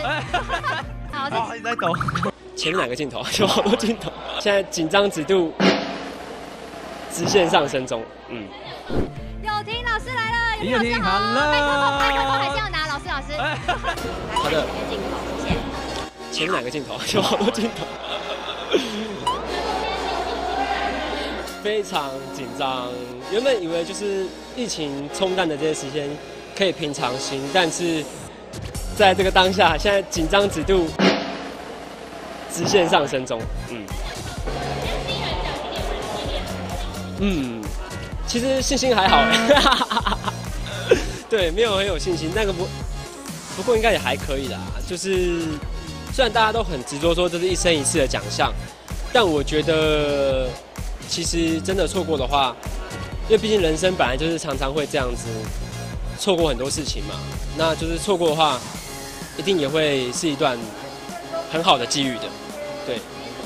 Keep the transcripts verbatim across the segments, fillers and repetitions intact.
好， 好，你在抖。 前面哪个镜头？有好多镜头。现在紧张指度直线上升中。嗯。 有婷老师来了， 有婷好， 好了麦克风，麦克风还是要拿，老师老师。 好的。 镜头，谢谢。 前面哪个镜头？有好多镜头。非常紧张，原本以为就是疫情冲淡的这些时间可以平常心，但是在这个当下，现在紧张指度直线上升中。嗯。嗯，其实信心还好哎。对，没有很有信心，那个不不过应该也还可以啦。就是虽然大家都很执着说这是一生一次的奖项，但我觉得。其实真的错过的话，因为毕竟人生本来就是常常会这样子错过很多事情嘛。那就是错过的话，一定也会是一段很好的机遇的。对。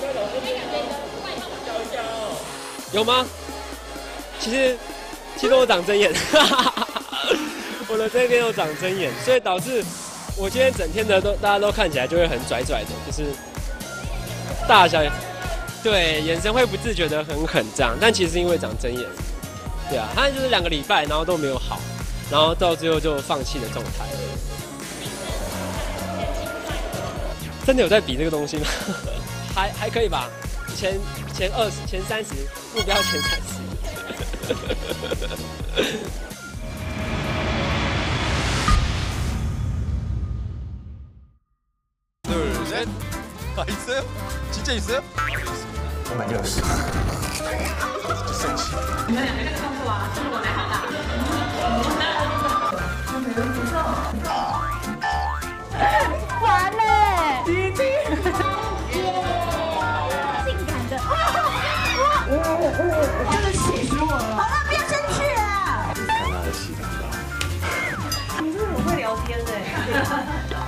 有吗？其实其实我长针眼，我的这边有长针眼，所以导致我今天整天的都大家都看起来就会很拽拽的，就是大小。对，眼神会不自觉的很狠这样，但其实是因为长针眼，对啊，他就是两个礼拜，然后都没有好，然后到最后就放弃的状态了。真的有在比这个东西吗？还还可以吧，前前二十、前三十，目标前三十。 둘 셋. 다 있어요? 진짜 있어요? 我买六十，就生气。 你们两个这个动作啊，是我来好大。 完了，已经，性感的，哇，真的气死我了！好了，不要生气了。 看他的戏，看到。 你是很会聊天的。